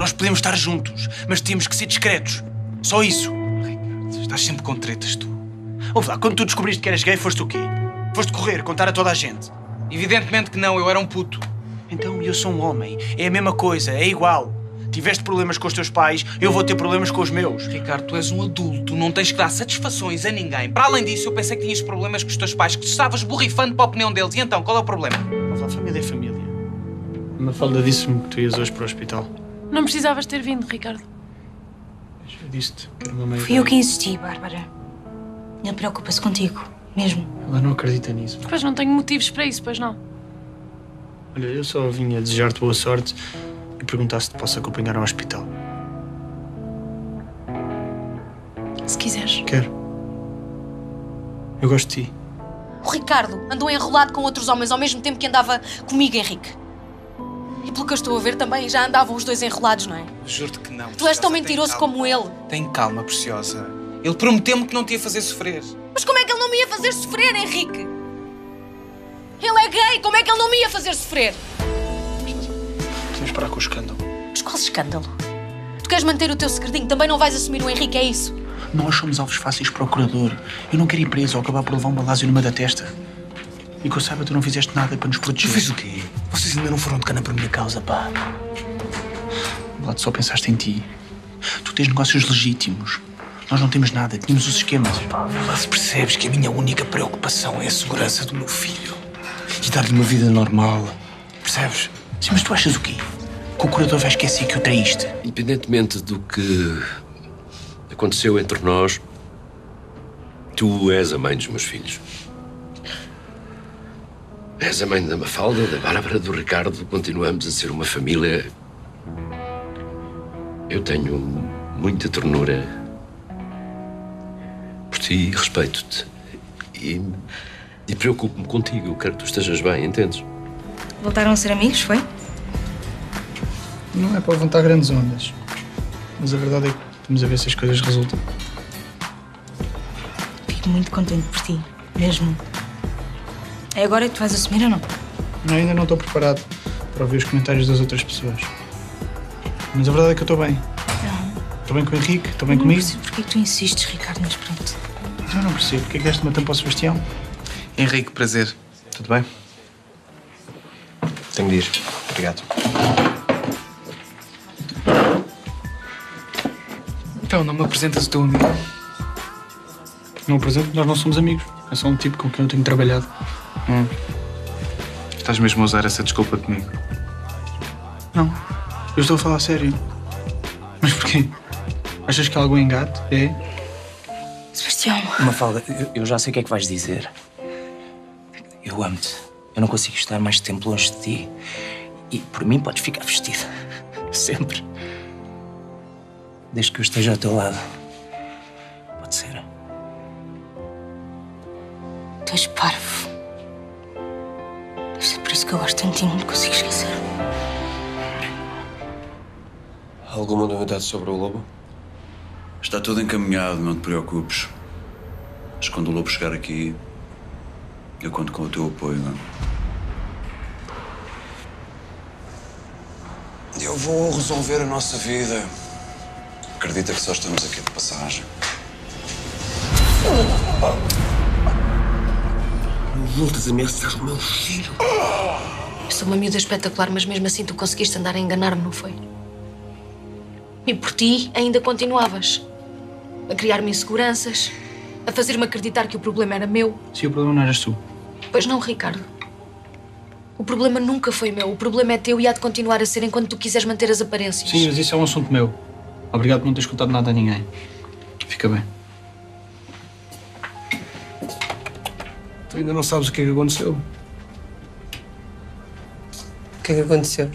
Nós podemos estar juntos, mas temos que ser discretos. Só isso. Ricardo, estás sempre com tretas, tu. Ouve lá, quando tu descobriste que eras gay, foste o quê? Foste correr, contar a toda a gente. Evidentemente que não, eu era um puto. Então, eu sou um homem. É a mesma coisa, é igual. Tiveste problemas com os teus pais, eu vou ter problemas com os meus. Ricardo, tu és um adulto, não tens que dar satisfações a ninguém. Para além disso, eu pensei que tinhas problemas com os teus pais, que tu estavas borrifando para a opinião deles. E então, qual é o problema? Ouve lá, família é família. A Mafalda disse-me que tu ias hoje para o hospital. Não precisavas ter vindo, Ricardo. Eu disse-te que era uma meia. Fui eu que insisti, Bárbara. Ele preocupa-se contigo, mesmo. Ela não acredita nisso. Pois não tenho motivos para isso, pois não. Olha, eu só vinha desejar-te boa sorte e perguntar se te posso acompanhar ao hospital. Se quiseres. Quero. Eu gosto de ti. O Ricardo andou enrolado com outros homens ao mesmo tempo que andava comigo, Henrique. E pelo que eu estou a ver também já andavam os dois enrolados, não é? Juro-te que não. Tu és tão Preciosa, mentiroso tem calma. como ele. Tem calma, Preciosa. Ele prometeu-me que não te ia fazer sofrer. Mas como é que ele não me ia fazer sofrer, Henrique? Ele é gay, como é que ele não me ia fazer sofrer? Podemos parar com o escândalo. Mas qual escândalo? Tu queres manter o teu segredinho, também não vais assumir o Henrique, é isso? Nós somos alvos fáceis para o curador. Eu não quero ir preso ou acabar por levar um balásio numa da testa. E que eu saiba, tu não fizeste nada para nos proteger. Tu fez o quê? Vocês ainda não foram de cana por minha causa, pá. Vlad, só pensaste em ti. Tu tens negócios legítimos. Nós não temos nada, tínhamos os esquemas. Pá, se percebes que a minha única preocupação é a segurança do meu filho e dar-lhe uma vida normal. Percebes? Sim, mas tu achas o quê? Que o curador vai esquecer que o traíste? Independentemente do que aconteceu entre nós, tu és a mãe dos meus filhos. És a mãe da Mafalda, da Bárbara, do Ricardo. Continuamos a ser uma família. Eu tenho muita ternura por ti e respeito-te. E preocupo-me contigo. Eu quero que tu estejas bem, entendes? Voltaram a ser amigos, foi? Não é para levantar grandes ondas. Mas a verdade é que estamos a ver se as coisas resultam. Fico muito contente por ti, mesmo. É agora que tu vais assumir ou não? Não, ainda não estou preparado para ouvir os comentários das outras pessoas. Mas a verdade é que eu estou bem. Não. Estou bem com o Henrique, estou bem Não comigo. percebo porque é que tu insistes, Ricardo, mas pronto. Eu não percebo. Porque é que deste uma tampa ao Sebastião? Henrique, prazer. Tudo bem? Tenho de ir. Obrigado. Então, não me apresentas o teu amigo? Não apresento, nós não somos amigos. É só um tipo com quem eu tenho trabalhado. Estás mesmo a usar essa desculpa comigo? Não, eu estou a falar a sério. Mas porquê? Achas que há algum engate? É? Sebastião. Mafalda, eu já sei o que é que vais dizer. Eu amo-te. Eu não consigo estar mais tempo longe de ti. E por mim podes ficar vestida. Sempre. Desde que eu esteja ao teu lado. Pode ser. Tu és parvo. Deve ser por isso que eu gosto tanto de ti e não te consigo esquecer. Alguma novidade sobre o lobo? Está tudo encaminhado, não te preocupes. Mas quando o lobo chegar aqui, eu conto com o teu apoio, não? Eu vou resolver a nossa vida. Acredita que só estamos aqui de passagem. Não voltas a ameaçar o meu filho. Eu sou uma miúda espetacular, mas mesmo assim tu conseguiste andar a enganar-me, não foi? E por ti ainda continuavas. A criar-me inseguranças, a fazer-me acreditar que o problema era meu. Se o problema não eras tu. Pois não, Ricardo. O problema nunca foi meu. O problema é teu e há de continuar a ser enquanto tu quiseres manter as aparências. Sim, mas isso é um assunto meu. Obrigado por não ter escutado nada a ninguém. Fica bem. Tu ainda não sabes o que é que aconteceu. O que é que aconteceu?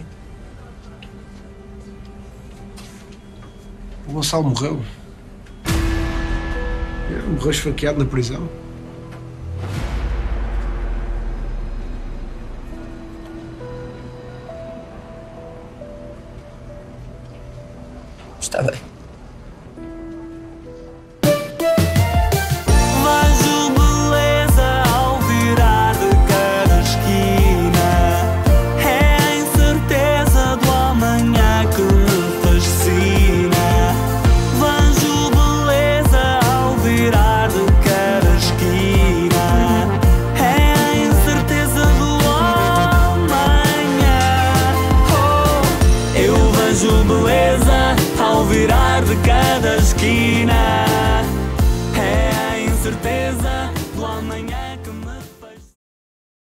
O Gonçalo morreu. Ele morreu esfaqueado na prisão. Está bem. aqui.